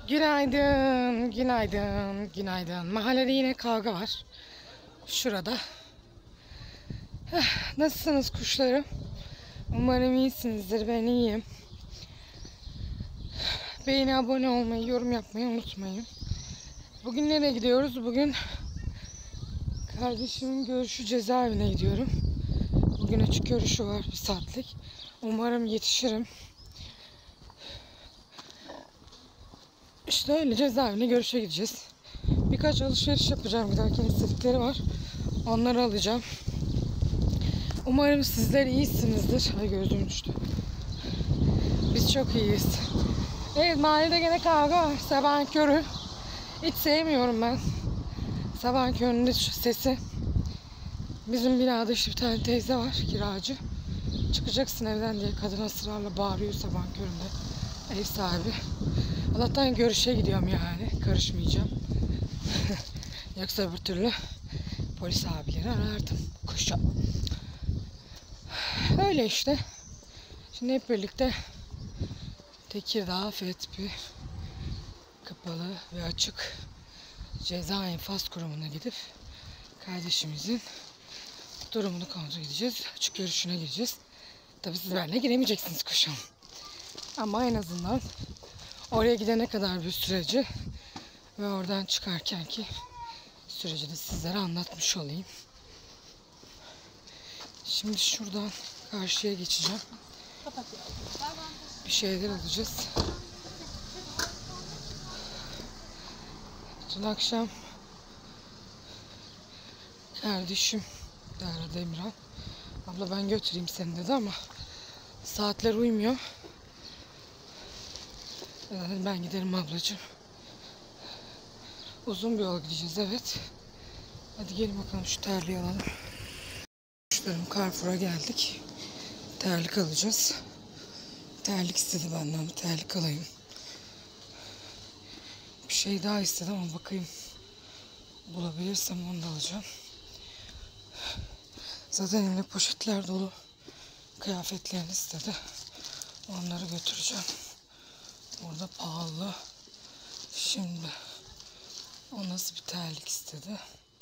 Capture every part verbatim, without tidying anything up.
Günaydın, günaydın, günaydın. Mahallede yine kavga var. Şurada. Heh, nasılsınız kuşlarım? Umarım iyisinizdir. Ben iyiyim. Beğeni, abone olmayı, yorum yapmayı unutmayın. Bugün nereye gidiyoruz? Bugün kardeşimin görüşü cezaevine gidiyorum. Bugün açık görüşü var bir saatlik. Umarım yetişirim. İşte öyle cezaevine görüşe gideceğiz. Birkaç alışveriş yapacağım. Giderken istedikleri var. Onları alacağım. Umarım sizler iyisinizdir. Ay gözüm düştü. Biz çok iyiyiz. Evet, mahallede gene kavga var. Sabahın körü. Hiç sevmiyorum ben. Sabahın köründe sesi. Bizim binada işte bir tane teyze var, kiracı. Çıkacaksın evden diye kadın ısrarla bağırıyor sabahın köründe. Ev sahibi. Allah'tan görüşe gidiyorum yani. Karışmayacağım. Yoksa öbür türlü polis abileri arardım. Koşa. Öyle işte. Şimdi hep birlikte Tekirdağ Fethiye kapalı ve açık ceza infaz kurumuna gidip kardeşimizin durumunu kontrol edeceğiz. Açık görüşüne gireceğiz. Tabii siz benimle giremeyeceksiniz kuşum. Ama en azından oraya gidene kadar bir süreci ve oradan çıkarken ki süreci de sizlere anlatmış olayım. Şimdi şuradan karşıya geçeceğim. Bir şeyler alacağız. Dün akşam kardeşim Dara Demirhan abla ben götüreyim seni dedi ama saatler uymuyor. Ben giderim ablacığım. Uzun bir yol gideceğiz, evet. Hadi gelin bakalım şu terliği alalım. Kuşlarım, Carrefour'a geldik. Terlik alacağız. Terlik istedi benden, bir terlik alayım. Bir şey daha istedi ama bakayım. Bulabilirsem onu da alacağım. Zaten elimde poşetler dolu. Kıyafetlerini istedi. Onları götüreceğim. Burada pahalı. Şimdi o nasıl bir terlik istedi?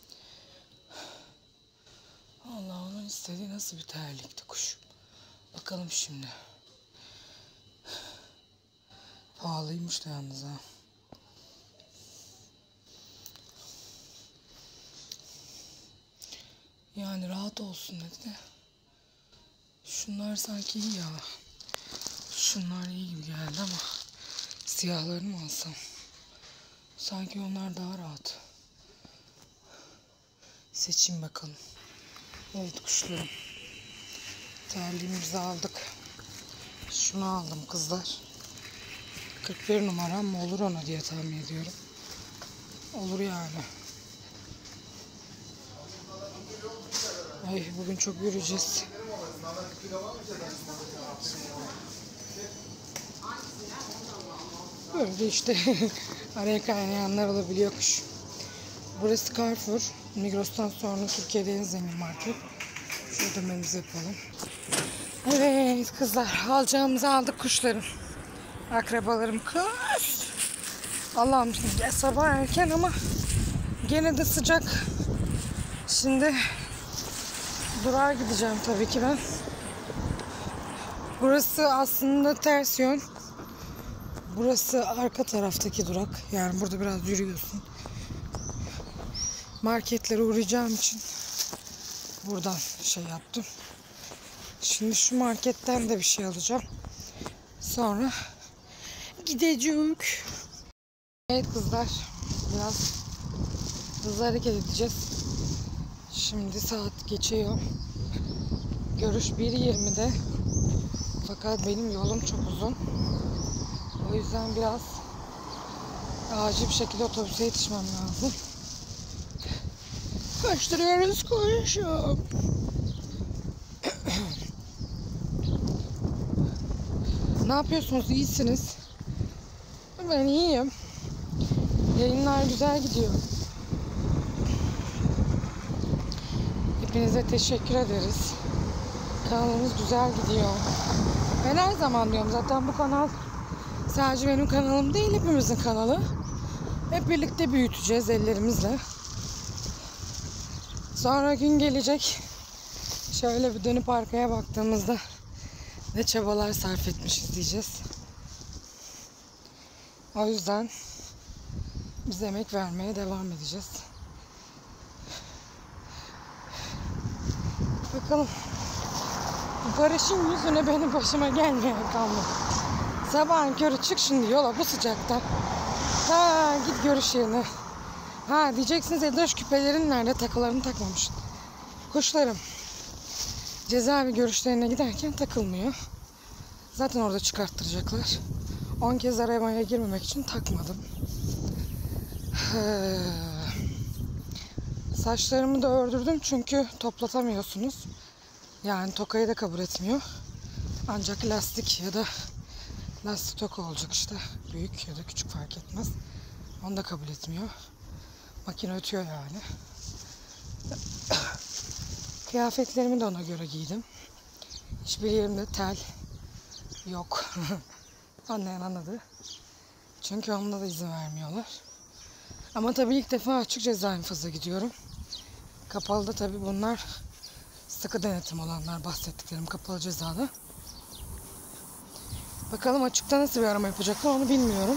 Allah, onun istediği nasıl bir terlikti kuş. Bakalım şimdi. Pahalıymış da yalnız ha. Yani rahat olsun dedi de. Şunlar sanki iyi ya. Şunlar iyi gibi geldi ama siyahlarını mı alsam? Sanki onlar daha rahat. Seçeyim bakalım. Evet kuşlarım. Terliğimizi aldık. Şunu aldım kızlar. kırk bir numaram mı olur ona diye tahmin ediyorum. Olur yani. Ay bugün çok yürüyeceğiz. Böyle işte araya kaynayanlar olabiliyor kuş. Burası Carrefour. Migros'tan sonra Türkiye'de en zengin market. Şu ödememizi yapalım. Evet kızlar, alacağımızı aldık kuşlarım. Akrabalarım kız. Allah'ım sabah erken ama gene de sıcak. Şimdi durağa gideceğim tabii ki ben. Burası aslında ters yön. Burası arka taraftaki durak. Yani burada biraz yürüyorsun. Marketlere uğrayacağım için buradan şey yaptım. Şimdi şu marketten de bir şey alacağım. Sonra gideceğiz. Evet kızlar, biraz hızlı hareket edeceğiz. Şimdi saat geçiyor. Görüş bir yirmide. Fakat benim yolum çok uzun. O yüzden biraz acil bir şekilde otobüse yetişmem lazım. Koşturuyoruz koşum. Ne yapıyorsunuz? İyisiniz? Ben iyiyim. Yayınlar güzel gidiyor. Hepinize teşekkür ederiz. Kanalımız güzel gidiyor. Ben her zaman diyorum zaten bu kanal Sadece benim kanalım değil, hepimizin kanalı. Hep birlikte büyüteceğiz ellerimizle. Sonra gün gelecek. Şöyle bir dönüp arkaya baktığımızda ne çabalar sarf etmişiz diyeceğiz. O yüzden biz emek vermeye devam edeceğiz. Bakalım. Barış'ın yüzüne benim başıma gelmeyen kalmadı. Sabahın körü çık şimdi yola bu sıcakta. Ha git görüş yerine. Ha diyeceksiniz Edroş küpelerin nerede? Takılarını takmamışsın. Kuşlarım. Cezaevi görüşlerine giderken takılmıyor. Zaten orada çıkarttıracaklar. on kez arabaya girmemek için takmadım. Ee, saçlarımı da ördürdüm çünkü toplatamıyorsunuz. Yani tokayı da kabul etmiyor. Ancak lastik ya da lastik toka olacak işte. Büyük ya da küçük fark etmez. Onu da kabul etmiyor. Makine ötüyor yani. Kıyafetlerimi de ona göre giydim. Hiçbir yerimde tel yok. Anlayan anladı. Çünkü onda da izin vermiyorlar. Ama tabii ilk defa açık ceza infazına gidiyorum. Kapalıda tabii bunlar sıkı denetim olanlar, bahsettiklerim kapalı cezada. Bakalım açıkta nasıl bir arama yapacaklar onu bilmiyorum.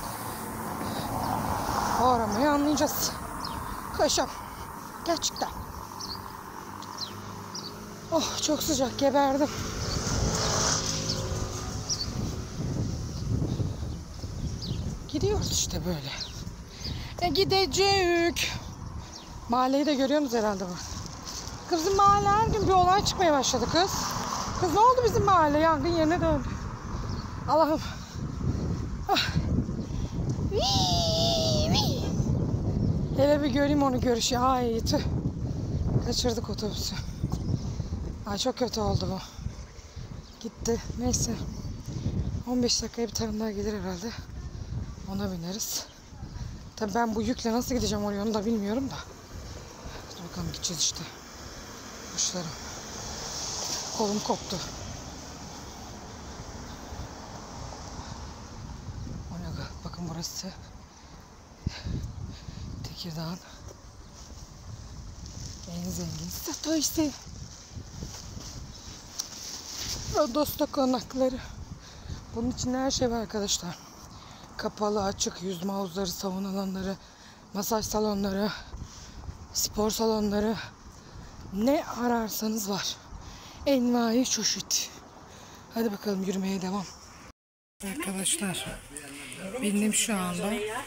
O aramayı anlayacağız. Koşam. Gerçekten. Oh çok sıcak, geberdim. Gidiyoruz işte böyle. E gidecek. Mahalleyi de görüyorsunuz herhalde bak. Kız bizim mahalle her gün bir olay çıkmaya başladı kız. Kız ne oldu bizim mahalle? Yangın yerine döndü. Allah'ım. Ah. Hele bir göreyim onu görüşü. Ay tüh. Kaçırdık otobüsü. Ay çok kötü oldu bu. Gitti. Neyse. on beş dakikaya bir tane daha gelir herhalde. Ona bineriz. Tabii ben bu yükle nasıl gideceğim oraya onu da bilmiyorum da. Dur bakalım gideceğiz işte. Kuşlarım. Kolum koptu. Bakın burası Tekirdağ'ın en zengin satışı. Rodos'ta konakları. Bunun içinde her şey var arkadaşlar. Kapalı, açık, yüzme havuzları, sauna alanları, masaj salonları, spor salonları. Ne ararsanız var. Envai çeşit. Hadi bakalım yürümeye devam. Arkadaşlar bindim şu anda.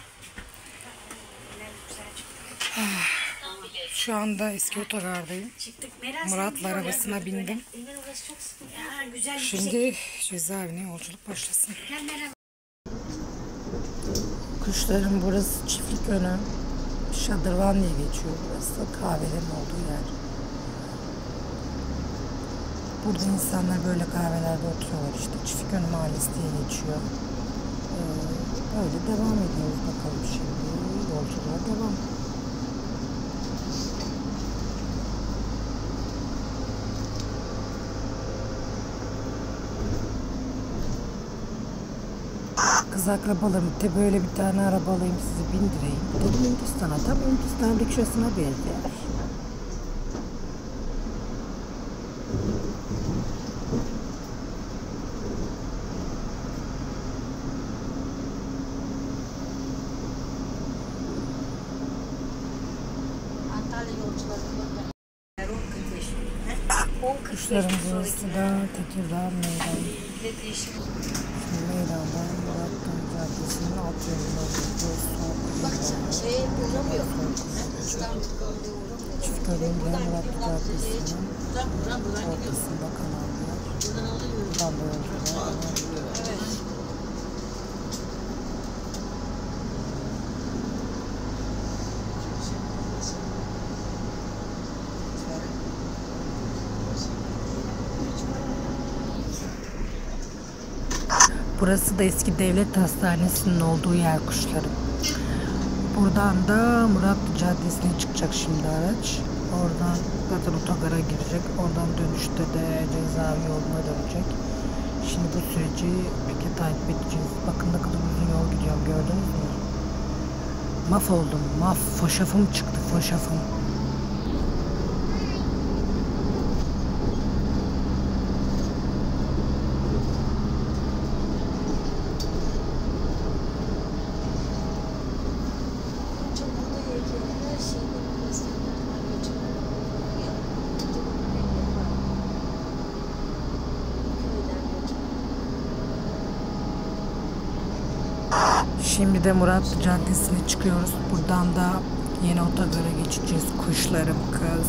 Şu anda eski otogardayım. Murat'la arabasına bindim. Şimdi cezaevine yolculuk başlasın. Kuşların burası çiftlik önü. Şadırvan diye geçiyor burası. Kahvelerin olduğu yer. Burada insanlar böyle kahvelerde oturuyorlar işte. Çiftlik önü mahallesi diye geçiyor. Ee, böyle devam ediyoruz bakalım şimdi. Yolculuğa devam. Kız akrabalarım de böyle bir tane araba alayım sizi bindireyim. Dedim Hindistan'a. Tam Hindistan rikşasına benziyor. Kuşların burası da Tekirdağ Meydan. Meydan'dan Murat'tan Caddesi'nin alt yoluna gidiyoruz. Çiftköylü'nden Murat'tan Caddesi'nin ortasında kalan yer. Buradan da yolculuğa devam ediyoruz. Burası da eski devlet hastanesinin olduğu yer kuşlarım. Buradan da Muratlı Caddesi'ne çıkacak şimdi araç. Oradan zaten otogara girecek. Oradan dönüşte de cezaevi yoluna dönecek. Şimdi bu süreci birlikte takip edeceğiz. Bakın ne kadar uzun yol gidiyorum, gördünüz mü? Maf oldum, maf. Foşafım çıktı, foşafım. Şimdi de Muratlı Caddesi'ne çıkıyoruz. Buradan da yeni otogara geçeceğiz. Kuşlarım kız.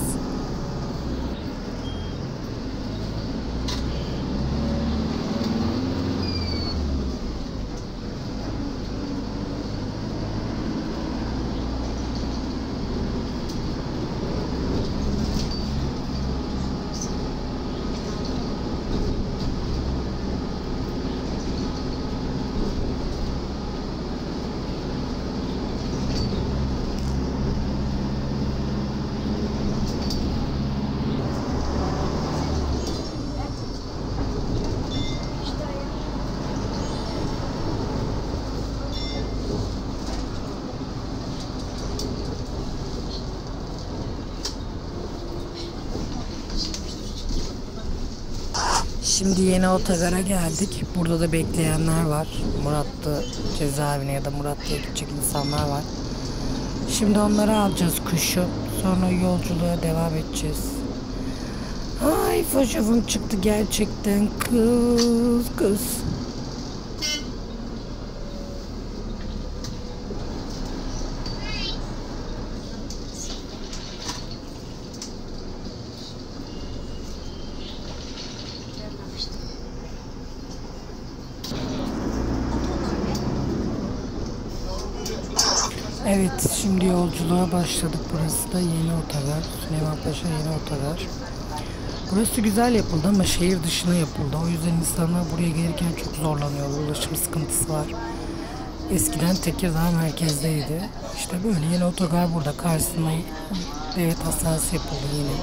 Şimdi yeni otogara geldik. Burada da bekleyenler var. Muratlı cezaevine ya da Muratlı'ya gidecek insanlar var. Şimdi onları alacağız kuşu. Sonra yolculuğa devam edeceğiz. Ay foşafım çıktı gerçekten kız kız. Evet, şimdi yolculuğa başladık. Burası da yeni otogar. Süleymanpaşa yeni otogar. Burası güzel yapıldı ama şehir dışına yapıldı. O yüzden insanlar buraya gelirken çok zorlanıyor. Ulaşım sıkıntısı var. Eskiden Tekirdağ merkezdeydi. İşte böyle yeni otogar burada. Karşısında devlet hastanesi yapıldı yine.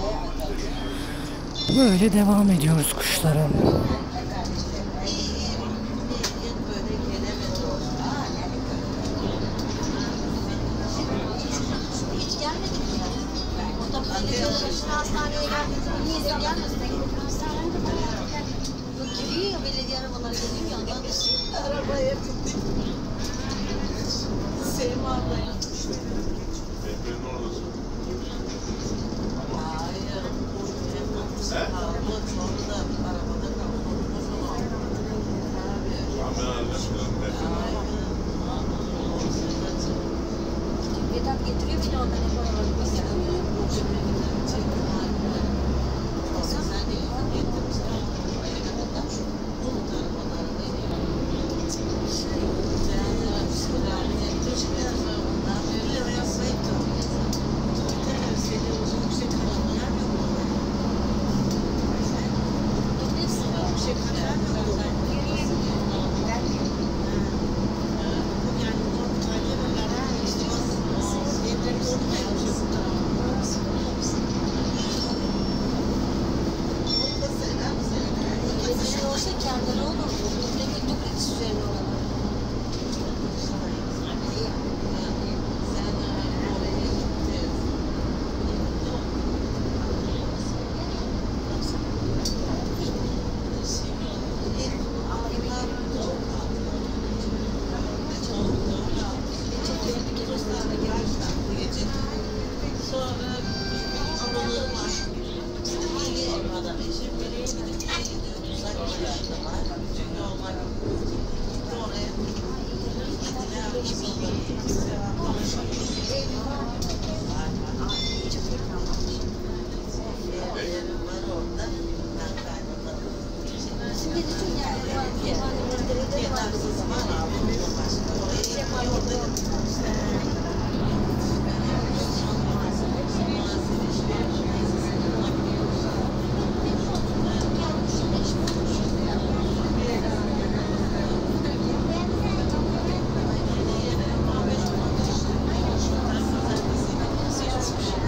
Böyle devam ediyoruz kuşlara. Hastaneye geldiğinde niye sen gelmesin? Geliyor ya belediye arabaları geliyor ya ondan da arabaya tuttuk. Sevim ablaya. Mehmet'in oradasın. Hayır. Abla sonra da arabada kaldı. Ahmet annem falan Vedat getiriyor beni oradan hep arabaları.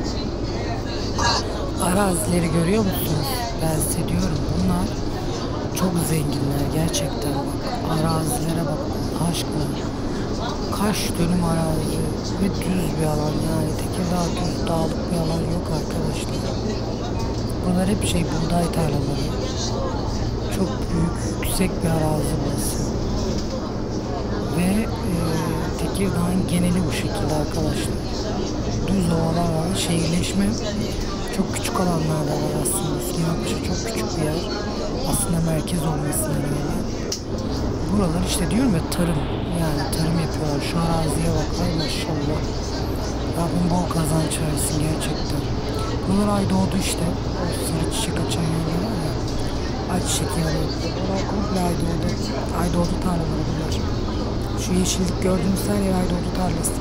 Arazileri görüyor musunuz? Ben size diyorum bunlar Çok zenginler gerçekten bak. Arazilere bak Allah aşkına. Kaç dönüm arazi ve düz bir alan yani. Tekirdağ düz dağlık bir alan yok arkadaşlar. Bunlar hep şey buğday tarlaları. Çok büyük, yüksek bir arazi burası. Ve e, Tekirdağ'ın geneli bu şekilde arkadaşlar. Düz ovalar var. Şehirleşme çok küçük alanlarda var aslında. Süleymanpaşa çok küçük bir yer. Aslında merkez olmasına rağmen. Buralar işte diyorum ya tarım. Yani tarım yapıyorlar. Şu araziye bak. Ay maşallah. Rabbim bol kazanç versin gerçekten. Bunlar Aydoğdu işte. O sarı çiçek açan yerler var ya. Ayçiçek yağı. Bunlar komple Aydoğdu. Aydoğdu tarlaları bunlar. Şu yeşillik gördüğünüz her yer Aydoğdu tarlası.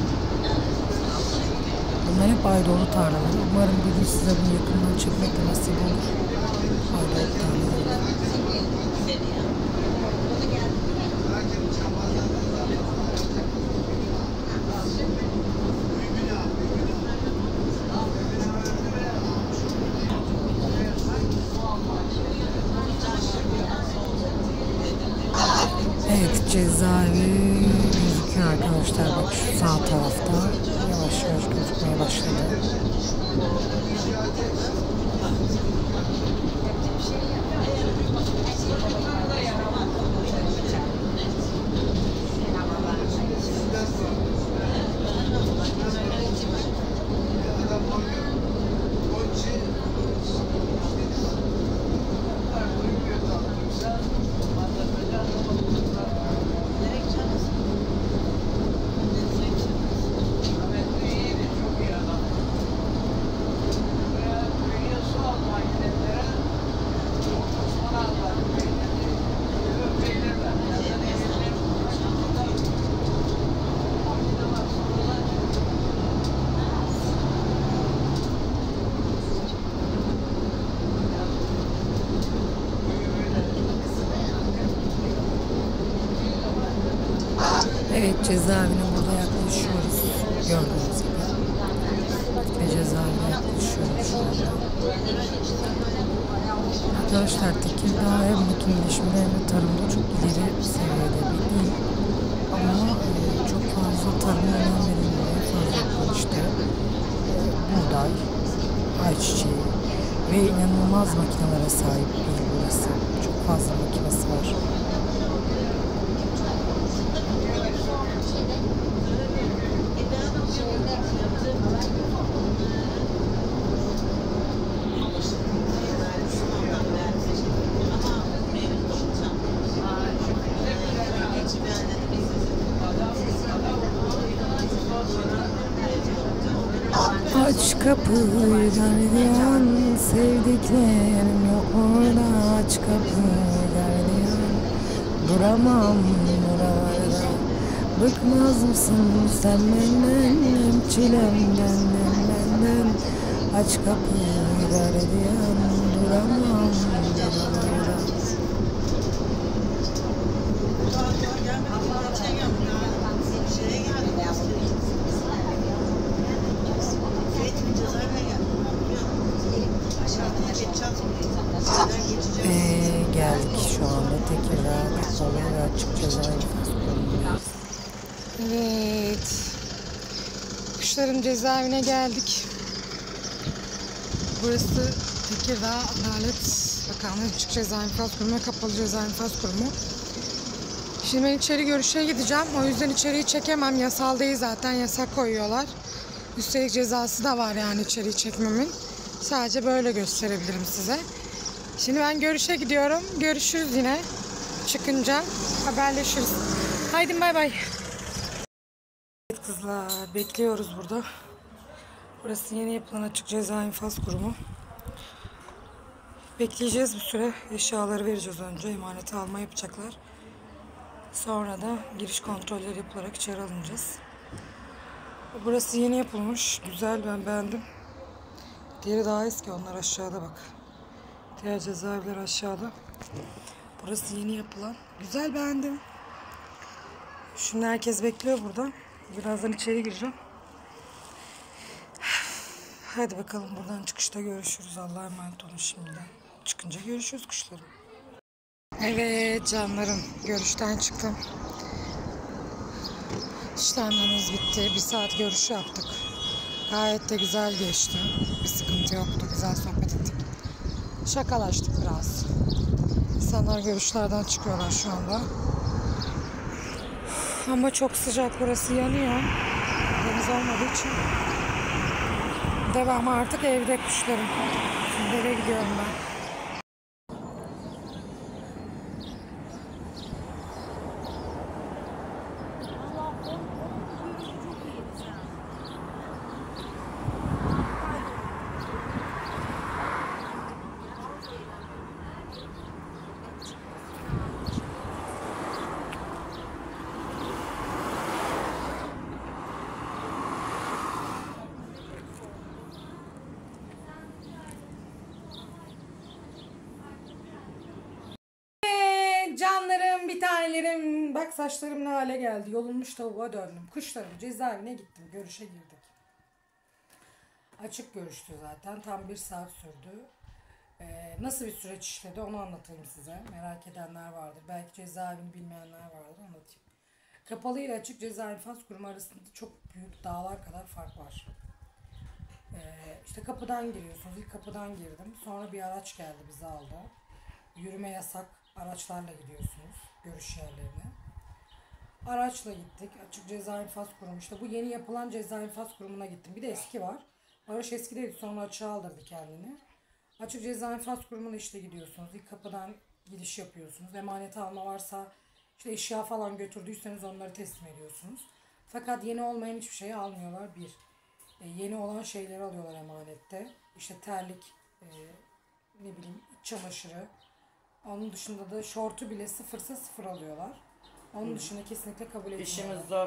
Bunlar hep Aydoğdu tarlaları. Umarım bir gün size bunu yakından çekmek de nasip olur. Aydoğdu tarlaları. Evet, cezaevi gözüküyor arkadaşlar. Bak şu sağ tarafta yavaş yavaş gözükmeye başladı. Evet, cezaevine burada yaklaşıyoruz. Gördüğünüz gibi. Ve cezaevine yaklaşıyoruz şu anda. Arkadaşlar Tekirdağ hem bütünleşmede hem de tarımda çok ileri seviyede bir il. Ama e, çok fazla tarıma önem verilmiyor. Fazla işte e, buğday, ayçiçeği ve inanılmaz makinelere sahip bir il burası. Çok fazla makinesi var. Aç kapıyı gardiyan, sevdiklerim yok orada. Aç kapıyı gardiyan, duramam buralarda. Bıkmaz mısın sen benden, hem çilemden hem benden. Aç kapıyı gardiyan, duramam buralarda. Ee, geldik şu anda Tekirdağ kapalı ve açık cezaevi. Evet. Kuşların cezaevine geldik. Burası Tekirdağ Adalet Bakanlığı Açık Cezaevi İnfaz Kurumu ve Kapalı Cezaevi İnfaz Kurumu. Şimdi ben içeri görüşe gideceğim. O yüzden içeriği çekemem. Yasal değil zaten. Yasak koyuyorlar. Üstelik cezası da var yani içeriği çekmemin. Sadece böyle gösterebilirim size. Şimdi ben görüşe gidiyorum. Görüşürüz yine. Çıkınca haberleşiriz. Haydi bay bay. Evet kızlar, bekliyoruz burada. Burası yeni yapılan Açık Ceza İnfaz Kurumu. Bekleyeceğiz bir süre. Eşyaları vereceğiz önce. Emaneti alma yapacaklar. Sonra da giriş kontrolleri yapılarak içeri alınacağız. Burası yeni yapılmış. Güzel, ben beğendim. Diğeri daha eski, onlar aşağıda bak. Diğer cezaevler aşağıda. Burası yeni yapılan. Güzel, beğendim. Şimdi herkes bekliyor burada. Birazdan içeri gireceğim. Hadi bakalım, buradan çıkışta görüşürüz. Allah'a emanet olun şimdiden. Çıkınca görüşürüz kuşlarım. Evet canlarım, görüşten çıktım. İşlemlerimiz bitti. Bir saat görüş yaptık. Gayet de güzel geçti. Bir sıkıntı yoktu. Güzel sohbet ettik. Şakalaştık biraz. İnsanlar görüşlerden çıkıyorlar şu anda. Ama çok sıcak, burası yanıyor. Deniz olmadığı için. Devam artık evde kuşlarım. Şimdi eve gidiyorum ben. Canlarım, bir tanelerim. Bak saçlarım ne hale geldi. Yolunmuş tavuğa döndüm. Kuşlarım cezaevine gittim. Görüşe girdik. Açık görüştü zaten. Tam bir saat sürdü. Ee, nasıl bir süreç işledi onu anlatayım size. Merak edenler vardır. Belki cezaevini bilmeyenler vardır. Anlatayım. Kapalı ile açık ceza infaz kurumu arasında çok büyük dağlar kadar fark var. Ee, işte kapıdan giriyorsunuz. İlk kapıdan girdim. Sonra bir araç geldi, bizi aldı. Yürüme yasak. Araçlarla gidiyorsunuz görüş yerlerine. Araçla gittik. Açık ceza infaz kurumu. İşte bu yeni yapılan ceza infaz kurumuna gittim. Bir de eski var. Barış eskideydi, sonra açığa aldırdı kendini. Açık ceza infaz kurumuna işte gidiyorsunuz. İlk kapıdan gidiş yapıyorsunuz. Emanet alma varsa, işte eşya falan götürdüyseniz onları teslim ediyorsunuz. Fakat yeni olmayan hiçbir şeyi almıyorlar. Bir. E, yeni olan şeyleri alıyorlar emanette. İşte terlik, e, ne bileyim iç çamaşırı. Onun dışında da şortu bile sıfırsa sıfır alıyorlar. Onun Hı. dışında kesinlikle kabul etmiyorlar. İşimiz zor.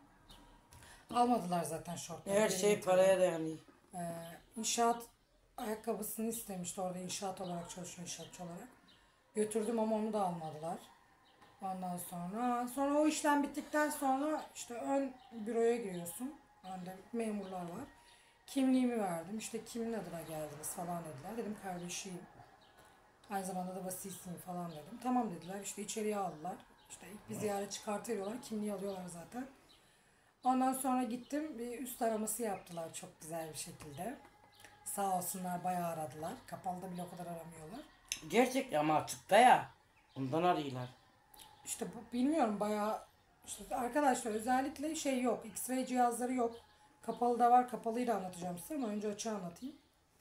Almadılar zaten şortları. Her şey paraya dayanıyor. Ee, inşaat ayakkabısını istemişti. Orada inşaat olarak çalışıyor, inşaatçı olarak. Götürdüm ama onu da almadılar. Ondan sonra sonra o işlem bittikten sonra işte ön büroya giriyorsun. Önde memurlar var. Kimliğimi verdim. İşte kimin adına geldiniz falan dediler. Dedim kardeşiyim. Aynı zamanda da vasisiyim falan dedim. Tamam dediler. İşte içeriye aldılar. İşte ilk bir ziyaret çıkartıyorlar. Kimliği alıyorlar zaten. Ondan sonra gittim. Bir üst araması yaptılar çok güzel bir şekilde. Sağ olsunlar, bayağı aradılar. Kapalıda bile o kadar aramıyorlar. Gerçekten ama açıkta ya. Ondan arıyorlar. İşte bu, bilmiyorum bayağı işte arkadaşlar özellikle şey yok. X-ray cihazları yok. Kapalı da var. Kapalıyı da anlatacağım size ama önce açığı anlatayım.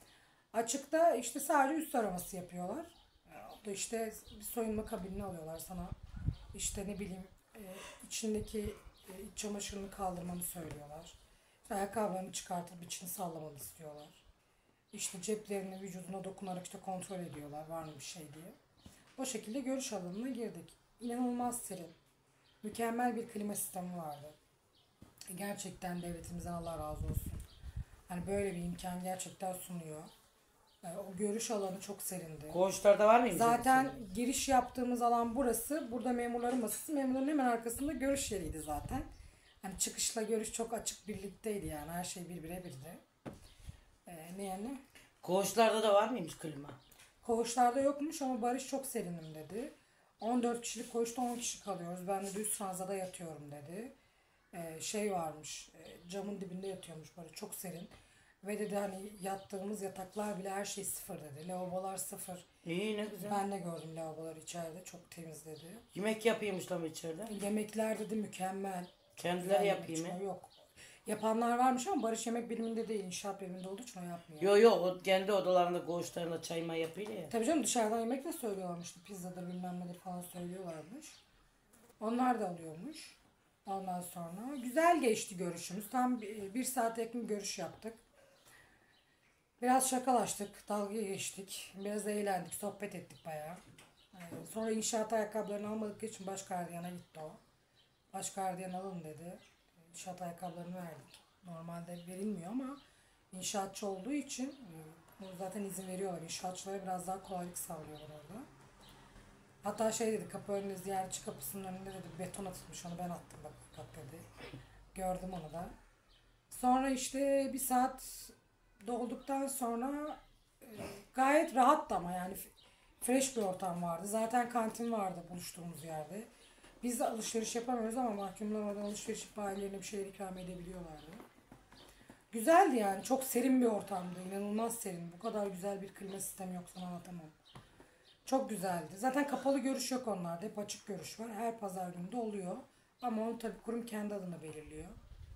Açıkta işte sadece üst araması yapıyorlar. O da işte bir soyunma kabinini alıyorlar sana. İşte ne bileyim e, içindeki e, iç çamaşırını kaldırmanı söylüyorlar. İşte ayakkabılarını çıkartıp içini sallamanı istiyorlar. İşte ceplerini vücuduna dokunarak işte kontrol ediyorlar var mı bir şey diye. O şekilde görüş alanına girdik. İnanılmaz serin. Mükemmel bir klima sistemi vardı. Gerçekten devletimizden Allah razı olsun. Hani böyle bir imkan gerçekten sunuyor. O görüş alanı çok serindi. Koğuşlarda var mıymış? Zaten giriş yaptığımız alan burası. Burada memurların masası. Memurların hemen arkasında görüş yeriydi zaten. Hani çıkışla görüş çok açık birlikteydi yani. Her şey birbirine birdi. Ee, ne yani? Koğuşlarda da var mıymış klima? Koğuşlarda yokmuş ama Barış çok serinim dedi. on dört kişilik koğuşta on kişi kalıyoruz. Ben de düz ranzada yatıyorum dedi. Ee, şey varmış. E, camın dibinde yatıyormuş Barış. Çok serin. Ve dedi hani yattığımız yataklar bile her şey sıfır dedi. Lavabolar sıfır. İyi ne güzel. Ben de gördüm lavaboları içeride. Çok temiz dedi. Yemek yapıyormuşlar mı içeride? Yemekler dedi mükemmel. Kendileri yapayım mı? Yok. Yapanlar varmış ama Barış yemek biriminde değil. İnşaat biriminde olduğu için o yapmıyor. Yok yok o kendi odalarında koğuşlarında çayma yapıyor ya. Tabii canım dışarıdan yemek de söylüyorlarmış. Pizzadır bilmem nedir falan söylüyorlarmış. Onlar da alıyormuş. Ondan sonra güzel geçti görüşümüz. Tam bir, bir saate yakın bir görüş yaptık. Biraz şakalaştık, dalga geçtik, biraz eğlendik, sohbet ettik bayağı. Ee, sonra inşaat ayakkabılarını almadık için baş gardiyana gitti o. Baş gardiyan alın dedi. İnşaat ayakkabılarını verdik. Normalde verilmiyor ama inşaatçı olduğu için e, zaten izin veriyorlar. İnşaatçılara biraz daha kolaylık sağlıyorlar orada. Hatta şey dedi, kapı önünde ziyaretçi kapısının önünde dedi beton atılmış, onu ben attım bak, bak dedi. Gördüm onu da. Sonra işte bir saat dolduktan sonra e, gayet rahattı ama yani Fresh bir ortam vardı. Zaten kantin vardı buluştuğumuz yerde. Biz de alışveriş yapamıyoruz ama mahkumlar oradan alışveriş yapıp ailelerine bir şeyler ikram edebiliyorlardı. Güzeldi yani. Çok serin bir ortamdı. İnanılmaz serin. Bu kadar güzel bir klima sistemi yok, sana anlatamam. Çok güzeldi. Zaten kapalı görüş yok onlarda. Hep açık görüş var. Her pazar günü de oluyor. Ama onu tabii kurum kendi adına belirliyor.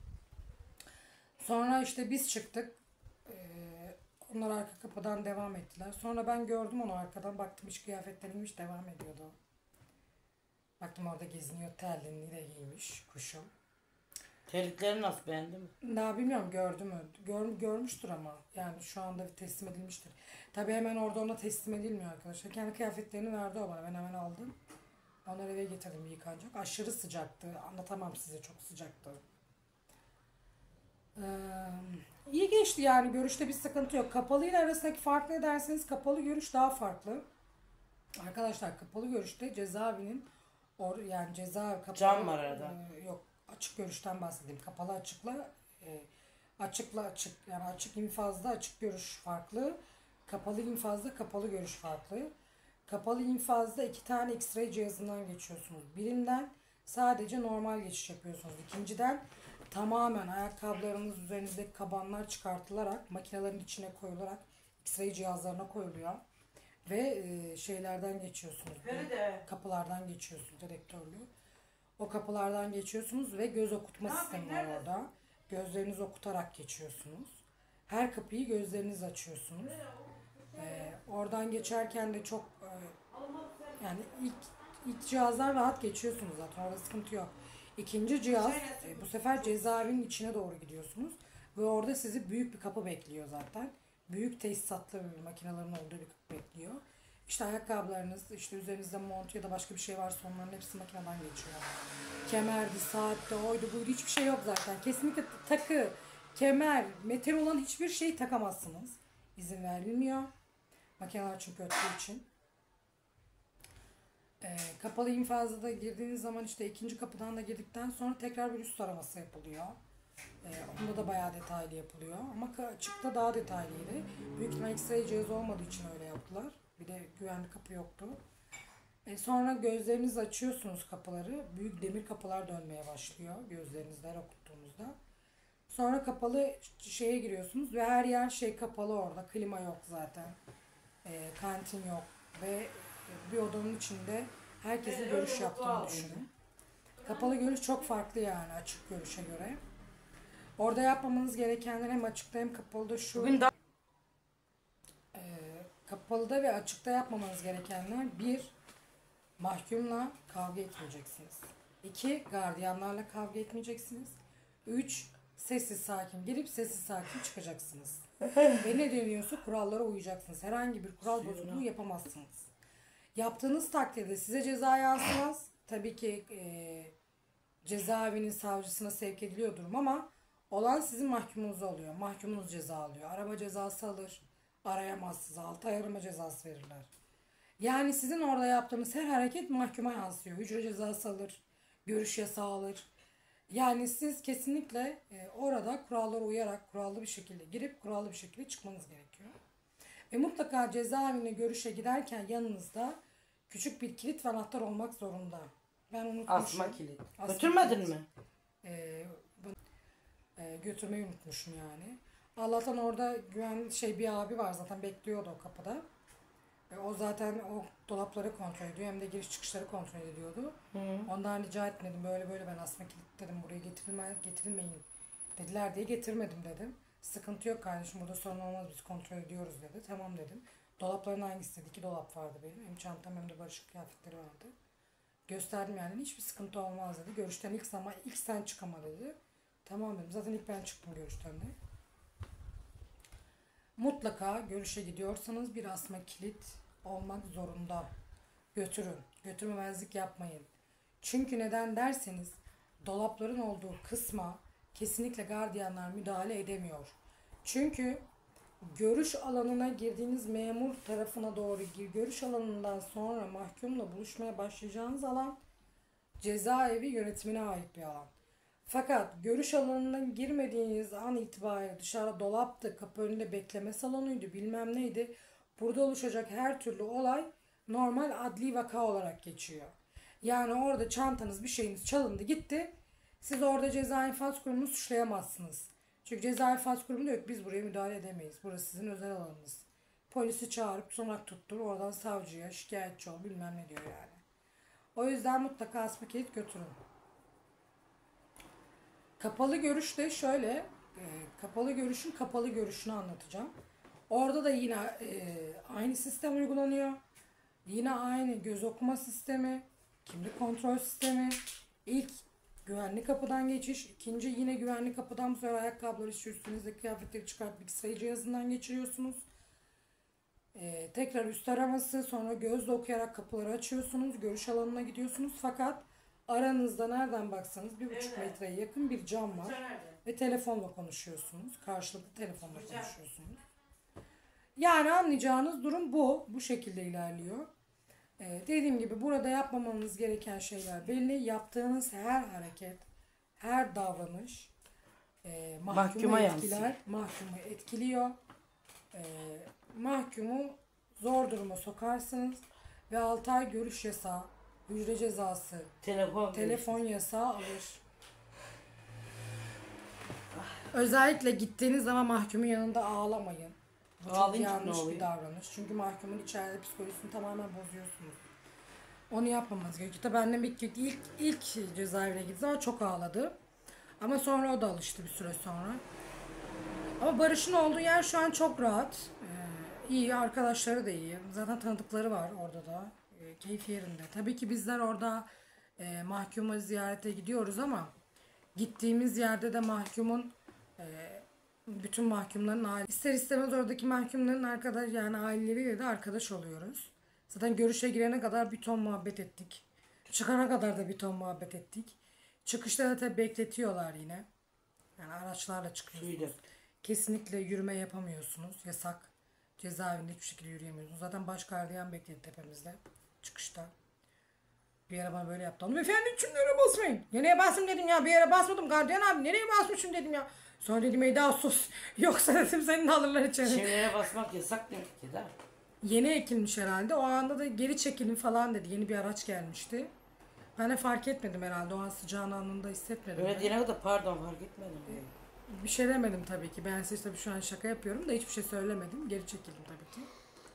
Sonra işte biz çıktık. Ee, onlar arka kapıdan devam ettiler. Sonra ben gördüm onu arkadan. Baktım iç kıyafetlenmiş devam ediyordu. Baktım orada geziniyor. Terliğini de giymiş kuşum. Terlikleri nasıl, beğendin mi? Daha bilmiyorum, gördü mü? Gör, görmüştür ama. Yani şu anda teslim edilmiştir. Tabii hemen orada ona teslim edilmiyor arkadaşlar. Kendi kıyafetlerini verdi o bana. Ben hemen aldım. Onları eve getirdim yıkanacak. Aşırı sıcaktı. Anlatamam size, çok sıcaktı. Ee, iyi geçti yani. Görüşte bir sıkıntı yok. Kapalı ile arasındaki fark ne derseniz, kapalı görüş daha farklı. Arkadaşlar kapalı görüşte cezaevinin or, yani cezaevi kapalı. Cam var arada. E, yok. Açık görüşten bahsedeyim. Kapalı açıkla e, açıkla açık yani açık infazda açık görüş farklı. Kapalı infazda kapalı görüş farklı. Kapalı infazda iki tane X-ray cihazından geçiyorsunuz. Birinden sadece normal geçiş yapıyorsunuz. İkinciden tamamen ayakkabılarınız üzerinizdeki kabanlar çıkartılarak makinelerin içine koyularak X-ray cihazlarına koyuluyor. Ve e, şeylerden geçiyorsunuz. Kapılardan geçiyorsunuz, dedektörlü. O kapılardan geçiyorsunuz ve göz okutma sistemi var orada. Gözlerinizi okutarak geçiyorsunuz. Her kapıyı gözleriniz açıyorsunuz. Ee, oradan geçerken de çok e, yani ilk ilk cihazlar rahat geçiyorsunuz zaten. Orada sıkıntı yok. İkinci cihaz e, bu sefer cezaevinin içine doğru gidiyorsunuz. Ve orada sizi büyük bir kapı bekliyor zaten. Büyük tesisatlı makinelerin olduğu bir kapı bekliyor. İşte ayakkabılarınız, işte üzerinizde mont ya da başka bir şey varsa onların hepsi makineden geçiyor. Kemerdi, saatte, oydu, buydu, hiçbir şey yok zaten. Kesinlikle takı, kemer, metal olan hiçbir şey takamazsınız. İzin verilmiyor. Makineler çünkü öttüğü için. Ee, kapalı infazda da girdiğiniz zaman işte ikinci kapıdan da girdikten sonra tekrar bir üst taraması yapılıyor. Ee, onda da bayağı detaylı yapılıyor. Ama açıkta daha detaylıydı. Büyük ihtimal X-ray cihazı olmadığı için öyle yaptılar. Bir de güvenli kapı yoktu. E sonra gözlerinizi açıyorsunuz kapıları. Büyük demir kapılar dönmeye başlıyor gözlerinizle her okuttuğunuzda. Sonra kapalı şeye giriyorsunuz ve her yer şey kapalı orada. Klima yok zaten. E, kantin yok. Ve bir odanın içinde herkesin görüş yaptığını düşünün. Kapalı görüş çok farklı yani açık görüşe göre. Orada yapmamanız gerekenler hem açıkta hem kapalıda şu. Bugün daha... E, kapalıda ve açıkta yapmamanız gerekenler: bir, mahkumla kavga etmeyeceksiniz. iki, gardiyanlarla kavga etmeyeceksiniz. üç, sessiz sakin girip sessiz sakin çıkacaksınız. Ve ne deniyorsa kurallara uyacaksınız. Herhangi bir kural bozukluğu yapamazsınız. Yaptığınız takdirde size ceza yansımaz. Tabii ki e, cezaevinin savcısına sevk ediliyor durum ama olan sizin mahkumunuz oluyor. Mahkumunuz ceza alıyor. Arama cezası alır. Arayamazsınız. altı ay arama cezası verirler. Yani sizin orada yaptığınız her hareket mahkuma yansıyor. Hücre cezası alır. Görüş yasağı alır. Yani siz kesinlikle e, orada kurallara uyarak kurallı bir şekilde girip kurallı bir şekilde çıkmanız gerekiyor. Ve mutlaka cezaevine görüşe giderken yanınızda küçük bir kilit ve anahtar olmak zorunda. Ben unutmuşum. Asma kilit. Asma Götürmedin kilit. mi? E, bunu, e, götürmeyi unutmuşum yani. Allah'tan orada güven şey bir abi var zaten bekliyordu o kapıda. E, o zaten o dolapları kontrol ediyor hem de giriş çıkışları kontrol ediyordu. Hı. Ondan rica etmedim, böyle böyle ben asma kilit dedim, buraya getirilme, getirilmeyin dediler diye getirmedim dedim. Sıkıntı yok kardeşim, burada sorun olmaz, biz kontrol ediyoruz dedi. Tamam dedim. Dolapların hangisi dedi? İki dolap vardı benim. Hem çantam hem de barışık kıyafetleri vardı. Gösterdim yani, hiçbir sıkıntı olmaz dedi. Görüşten ilk zaman ilk sen çıkama dedi. Tamam dedim. Zaten ilk ben çıktım görüşten de. Mutlaka görüşe gidiyorsanız bir asma kilit olmak zorunda. Götürün. Götürmemezlik yapmayın. Çünkü neden derseniz dolapların olduğu kısma kesinlikle gardiyanlar müdahale edemiyor. Çünkü görüş alanına girdiğiniz memur tarafına doğru gir. Görüş alanından sonra mahkumla buluşmaya başlayacağınız alan cezaevi yönetimine ait bir alan. Fakat görüş alanına girmediğiniz an itibariyle dışarıda dolaptı, kapı önünde bekleme salonuydu, bilmem neydi. Burada oluşacak her türlü olay normal adli vaka olarak geçiyor. Yani orada çantanız bir şeyiniz çalındı gitti. Siz orada ceza infaz kurumunu suçlayamazsınız. Çünkü ceza infaz kurumu diyor ki biz buraya müdahale edemeyiz. Burası sizin özel alanınız. Polisi çağırıp tutunak tuttur. Oradan savcıya şikayetçi ol bilmem ne diyor yani. O yüzden mutlaka asma kilit götürün. Kapalı görüş de şöyle. E, kapalı görüşün kapalı görüşünü anlatacağım. Orada da yine e, aynı sistem uygulanıyor. Yine aynı göz okuma sistemi, kimlik kontrol sistemi, ilk güvenli kapıdan geçiş, ikinci yine güvenli kapıdan bu sefer ayakkabıları işte üstünüzdeki kıyafetleri çıkartıp bilgisayar cihazından geçiriyorsunuz. Ee, tekrar üst araması, sonra gözle okuyarak kapıları açıyorsunuz, görüş alanına gidiyorsunuz. Fakat aranızda nereden baksanız bir buçuk metreye yakın bir cam var ve telefonla konuşuyorsunuz. Karşılıklı telefonla konuşuyorsunuz. Yani anlayacağınız durum bu. Bu şekilde ilerliyor. Ee, dediğim gibi burada yapmamanız gereken şeyler belli. Yaptığınız her hareket, her davranış e, mahkumu Mahkuma etkiler, yansıyor. mahkumu etkiliyor. E, mahkumu zor duruma sokarsınız ve altı ay görüş yasağı, hücre cezası, Telefon. telefon yasağı alır. Özellikle gittiğiniz zaman mahkumun yanında ağlamayın. Bu çok Ağlayınca ne yanlış bir oluyor? davranış. Çünkü mahkumun içeride psikolojisini tamamen bozuyorsunuz. Onu yapmamanız gerekiyor. Tabii annem ilk, ilk, ilk cezaevine gitti ama çok ağladı. Ama sonra o da alıştı bir süre sonra. Ama Barış'ın olduğu yer şu an çok rahat. Ee, iyi, arkadaşları da iyi. Zaten tanıdıkları var orada da. Ee, keyfi yerinde. Tabii ki bizler orada e, mahkumu ziyarete gidiyoruz ama gittiğimiz yerde de mahkumun e, bütün mahkumların aile ister istemez oradaki mahkumların arkadaş yani aileleriyle de arkadaş oluyoruz. Zaten görüşe girene kadar bir ton muhabbet ettik. Çıkana kadar da bir ton muhabbet ettik. Çıkışta da tabii bekletiyorlar yine. Yani araçlarla çıkıyorsunuz. Şöyle. Kesinlikle yürüme yapamıyorsunuz. Yasak. Cezaevinde hiçbir şekilde yürüyemiyorsunuz. Zaten baş gardiyan bekledi tepemizde. Çıkışta. Bir yere bana böyle yaptı. Hanımefendi çimlere basmayın. Nereye bastım dedim ya. Bir yere basmadım. Gardiyan abi nereye basmışım dedim ya. Sonra dedim Eda sus. Yoksa dedim senin alırlar içeri. Çevreye basmak yasak demek ki de. Yeni ekilmiş herhalde. O anda da geri çekilin falan dedi. Yeni bir araç gelmişti. Ben de fark etmedim herhalde. O an sıcağını anında hissetmedim. Öyle ben. diyene kadar pardon fark etmedim. Bir şey demedim tabii ki. Ben size tabii şu an şaka yapıyorum da hiçbir şey söylemedim. Geri çekildim tabii ki.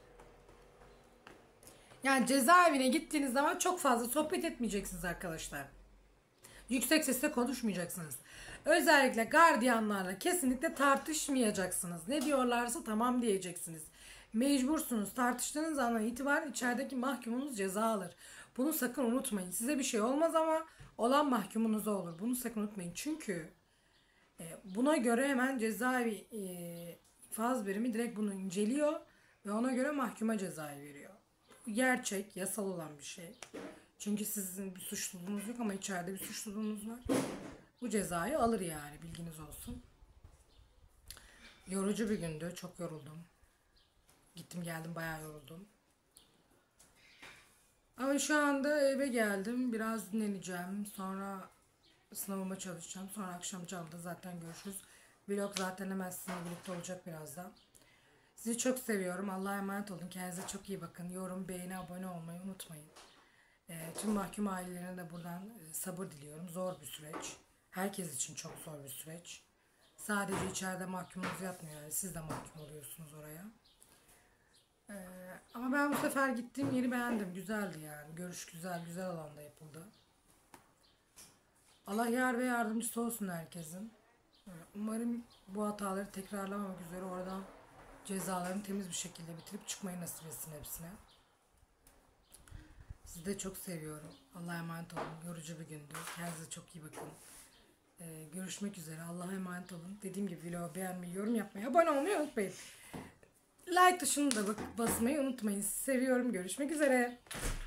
Yani cezaevine gittiğiniz zaman çok fazla sohbet etmeyeceksiniz arkadaşlar. Yüksek sesle konuşmayacaksınız. Özellikle gardiyanlarla kesinlikle tartışmayacaksınız. Ne diyorlarsa tamam diyeceksiniz. Mecbursunuz. Tartıştığınız andan itibaren içerideki mahkumunuz ceza alır. Bunu sakın unutmayın. Size bir şey olmaz ama olan mahkumunuza olur. Bunu sakın unutmayın. Çünkü e, buna göre hemen cezaevi e, infaz birimi direkt bunu inceliyor ve ona göre mahkuma cezayı veriyor. Bu gerçek, yasal olan bir şey. Çünkü sizin bir suçluluğunuz yok ama içeride bir suçluluğunuz var. Bu cezayı alır yani, bilginiz olsun. Yorucu bir gündü. Çok yoruldum. Gittim geldim bayağı yoruldum. Ama şu anda eve geldim. Biraz dinleneceğim. Sonra sınavıma çalışacağım. Sonra akşam canlıda zaten görüşürüz. Vlog zaten hemen sizinle birlikte olacak birazdan. Sizi çok seviyorum. Allah'a emanet olun. Kendinize çok iyi bakın. Yorum, beğeni, abone olmayı unutmayın. E, tüm mahkum ailelerine de buradan e, sabır diliyorum. Zor bir süreç. Herkes için çok zor bir süreç. Sadece içeride mahkumunuz yatmıyor. Yani siz de mahkum oluyorsunuz oraya. Ee, ama ben bu sefer gittim yeri beğendim. Güzeldi yani. Görüş güzel, güzel alanda yapıldı. Allah yar ve yardımcısı olsun herkesin. Ee, umarım bu hataları tekrarlamamak üzere oradan cezalarını temiz bir şekilde bitirip çıkmayı nasip etsin hepsine. Sizi de çok seviyorum. Allah'a emanet olun. Yorucu bir gündü. Kendinize çok iyi bakın. Ee, görüşmek üzere. Allah'a emanet olun. Dediğim gibi vlogu beğenmeyi, yorum yapmayı, abone olmayı unutmayın. Like tuşunu da basmayı unutmayın. Seviyorum. Görüşmek üzere.